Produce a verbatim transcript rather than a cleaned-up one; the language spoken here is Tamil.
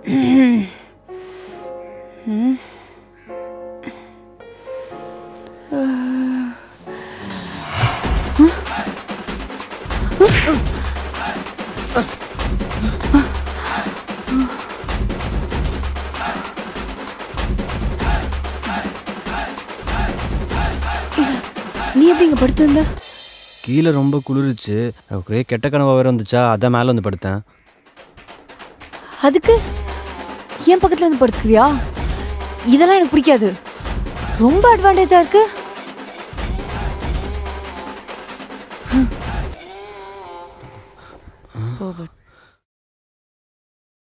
நீ எப்படி இங்க படுத்திருந்த? கீழே ரொம்ப குளிர்ச்சு, ஒரே கெட்ட கனவா வேற வந்துச்சா, அதான் மேலே வந்து படுத்தேன். அதுக்கு என் பக்கத்துல வந்து படுத்துக்குவியா? இதெல்லாம் எனக்கு பிடிக்காது. ரொம்ப அட்வான்டேஜா இருக்கு. போகட்டும்.